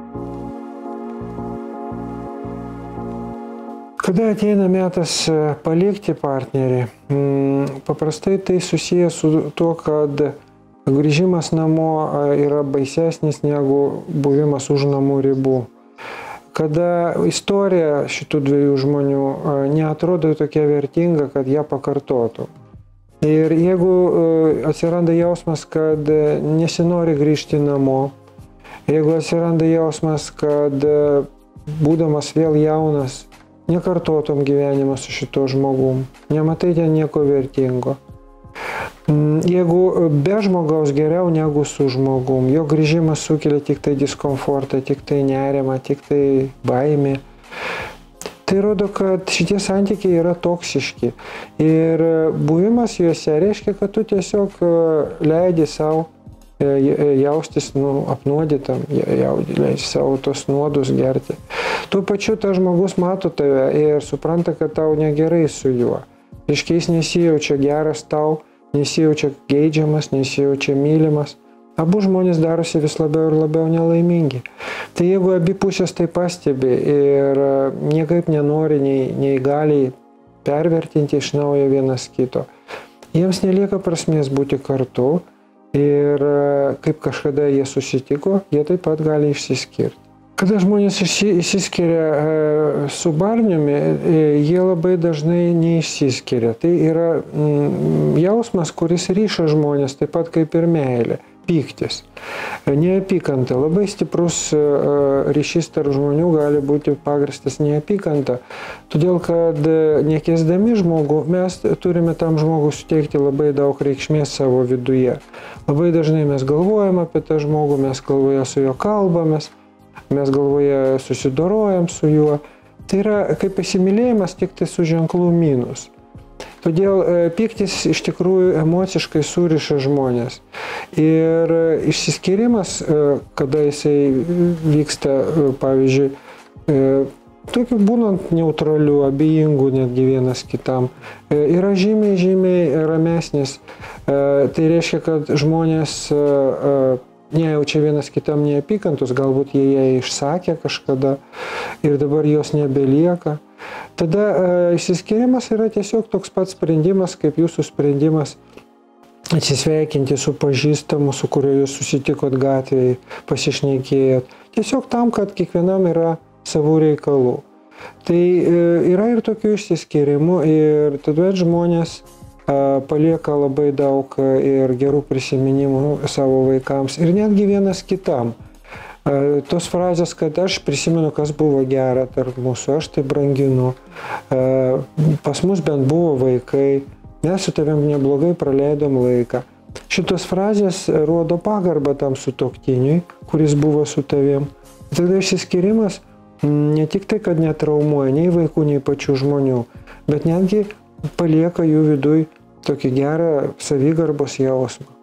Kada ateina metas palikti partnerį, paprastai tai susijęs su tuo, kad grįžimas namo yra baisesnis negu buvimas už namų ribų. Kada istorija šitų dviejų žmonių neatrodo tokia vertinga, kad ją pakartotų. Ir jeigu atsiranda jausmas, kad nesinori grįžti namo, jeigu atsiranda jausmas, kad būdamas vėl jaunas, nekartotum gyvenimą su šito žmogum, nematai ten nieko vertingo. Jeigu be žmogaus geriau negu su žmogum, jo grįžimas sukelia tik tai diskomfortą, tik tai nerimą, tik tai baimę, tai rodo, kad šitie santykiai yra toksiški. Ir buvimas juose reiškia, kad tu tiesiog leidi savo jaustis apnuodytam, leidi savo tos nuodus gerti. Tuo pačiu tas žmogus mato tave ir supranta, kad tau negerai su juo. Reiškia, jis nesijaučia geras tau, nesijaučia geidžiamas, nesijaučia mylimas. Abu žmonės darosi vis labiau ir labiau nelaimingi. Tai jeigu abi pusės tai pastebi ir niekaip nenori nei gali pervertinti iš naujo vienas kito, jiems nelieka prasmės būti kartu ir kaip kažkada jie susitiko, jie taip pat gali išsiskirti. Kada žmonės išsiskiria su barniumi, jie labai dažnai neišsiskiria. Tai yra jausmas, kuris ryša žmonės, taip pat kaip ir meilė. Pyktis. Neapykanta. Labai stiprus ryšys tarp žmonių gali būti pagrįstas neapykanta. Todėl, kad nekęsdami žmogų, mes turime tam žmogui suteikti labai daug reikšmės savo viduje. Labai dažnai mes galvojam apie tą žmogų, mes galvoje su juo kalbamės, mes galvoje susidorojam su juo. Tai yra kaip įsimylėjimas, tik tai su ženklu minus. Todėl pyktis iš tikrųjų emociškai suriša žmonės. Ir išsiskyrimas, kada jisai vyksta, pavyzdžiui, tokiu būnant neutraliu, abejingu netgi vienas kitam, yra žymiai ramesnis. Tai reiškia, kad žmonės nejaučia vienas kitam neapykantos, galbūt jie ją išsakė kažkada ir dabar jos nebelieka. Tada išsiskyrimas yra tiesiog toks pats sprendimas, kaip jūsų sprendimas atsisveikinti su pažįstamu, su kuriuo jūs susitikot gatvėje, pasišnekėjot. Tiesiog tam, kad kiekvienam yra savų reikalų. Tai yra ir tokių išsiskyrimų ir tada žmonės palieka labai daug ir gerų prisiminimų savo vaikams ir netgi vienas kitam. Tos frazės, kad aš prisimenu, kas buvo gera tarp mūsų, aš tai branginu, pas mus bent buvo vaikai, mes su tavim neblogai praleidom laiką. Šitos frazės rodo pagarbą tam sutuoktiniui, kuris buvo su tavim. Tada išsiskyrimas ne tik tai, kad netraumuoja nei vaikų, nei pačių žmonių, bet netgi palieka jų viduj tokį gerą savigarbos jausmą.